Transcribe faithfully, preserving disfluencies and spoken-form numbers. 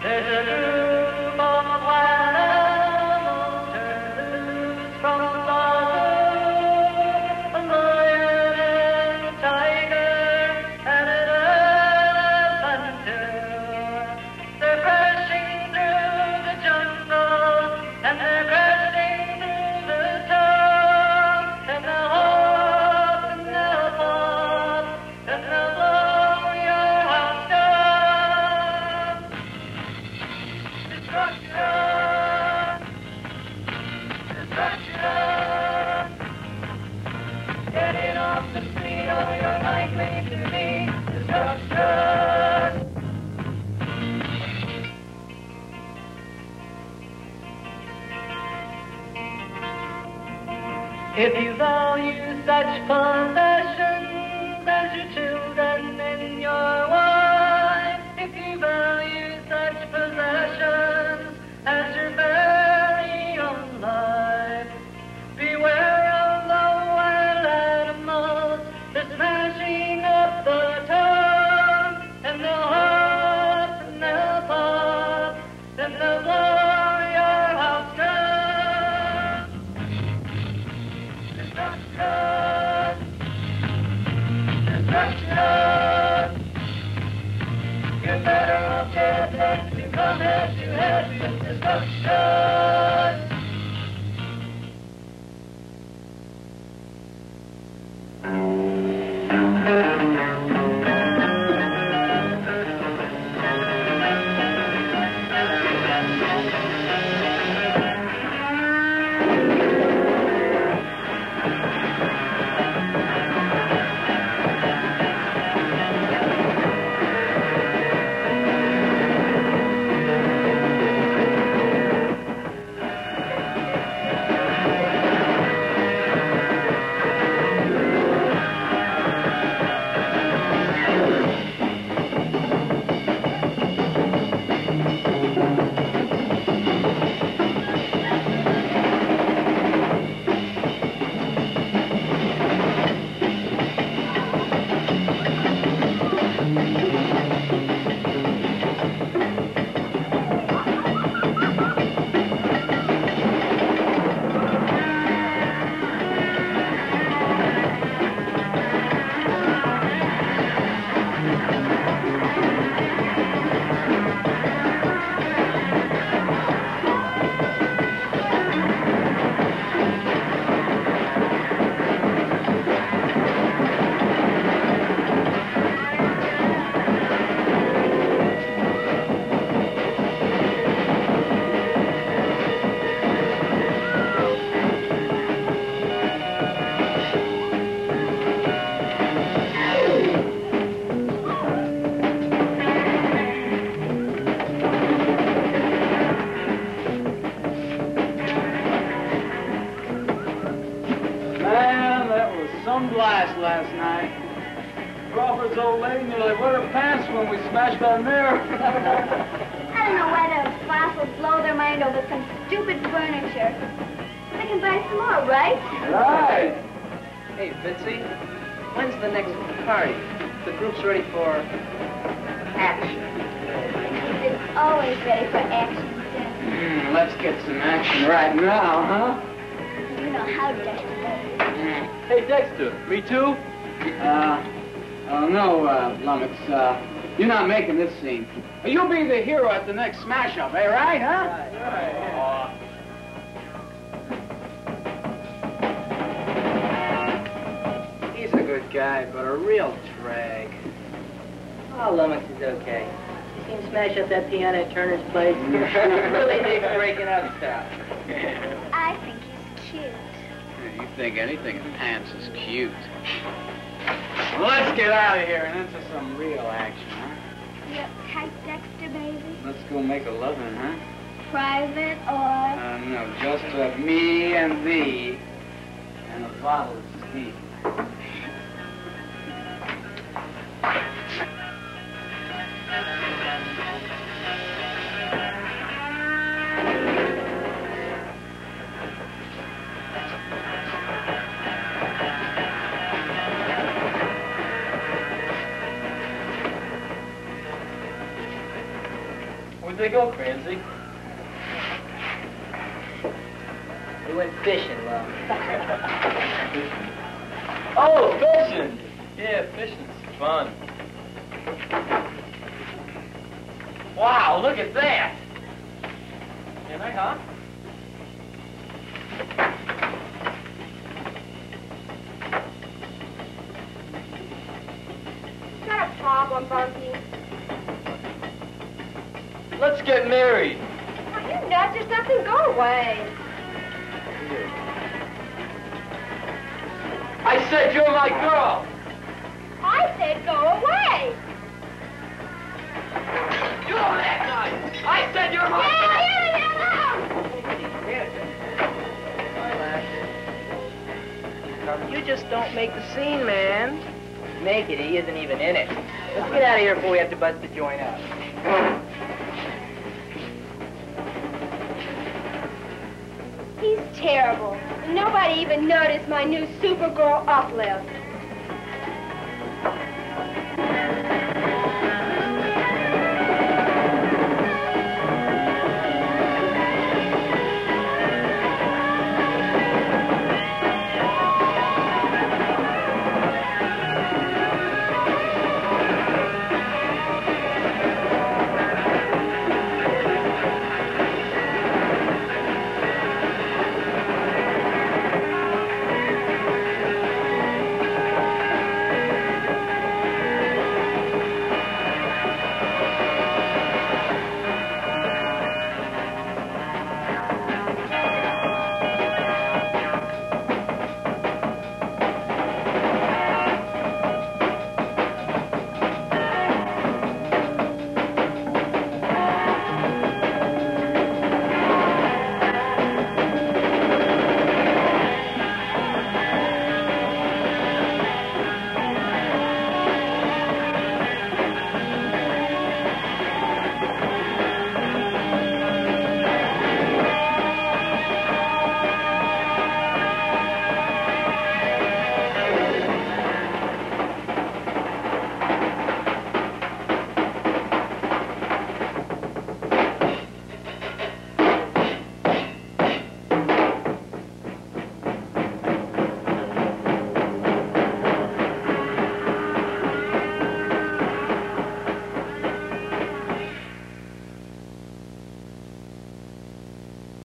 If you value such possessions as your children and your wife, if you value such possessions as your very own life, beware of the wild animals, the smashing of the tongue, and the hearts and the pop, and the blow your house down. Destruction! You're better off dead than to come head to head with destruction! Last night. Crawford's old lady nearly wet her pants when we smashed that mirror. I don't know why those fossils blow their mind over some stupid furniture. They can buy some more, right? Right. Hey, Fitzy, when's the next party? The group's ready for action. It's always ready for action, Dad. Mm, let's get some action right now, huh? You know how Dexter does. Hey, Dexter. Me too? Uh, oh, no, uh, Lummox. Uh, you're not making this scene. You'll be the hero at the next smash-up, eh, right, huh? Right, right. Oh. He's a good guy, but a real drag. Oh, Lummox is okay. You seen him smash up that piano at Turner's place? He really needs breaking up stuff. I think he's cute. You think anything in pants is cute. Well, let's get out of here and into some real action, huh? You uptight, Dexter, baby? Let's go make a loving, huh? Private or... Uh, no, just uh, me and thee and a bottle of steam. Where'd they go, Cransy? We went fishing, love. Oh, fishing! Yeah, fishing's fun. Wow, look at that! Can I, huh? Is that a problem, Bunky? Let's get married. Are you nuts or something? Go away. I said you're my girl. I said go away. You're that nice. I said you're my girl. You just don't make the scene, man. Make it. He isn't even in it. Let's get out of here before we have to bust the joint up. He's terrible. Nobody even noticed my new Supergirl uplift.